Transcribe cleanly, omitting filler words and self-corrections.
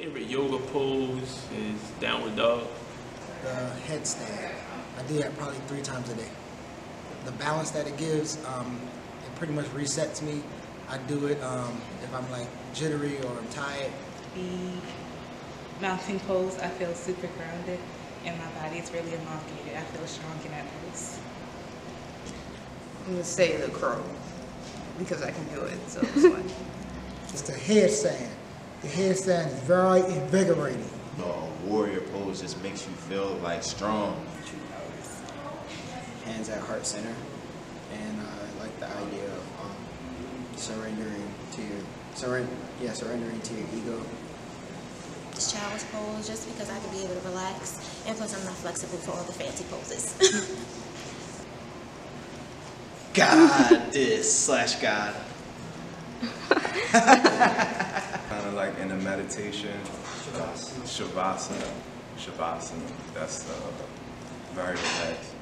favorite yoga pose is downward dog. The headstand. I do that probably 3 times a day. The balance that it gives, it pretty much resets me. I do it if I'm like jittery or I'm tired. The mountain pose, I feel super grounded and my body is really elongated. I feel strong in that pose. I'm gonna say the crow because I can do it, so it's fun. It's the headstand. The headstand is very invigorating. Warrior pose just makes you feel like strong. Hands at heart center, and I like the idea of surrendering to your ego. Child's pose, just because I can be able to relax, and plus I'm not flexible for all the fancy poses. God. Kind of like in a meditation, Shavasana. That's very relaxed.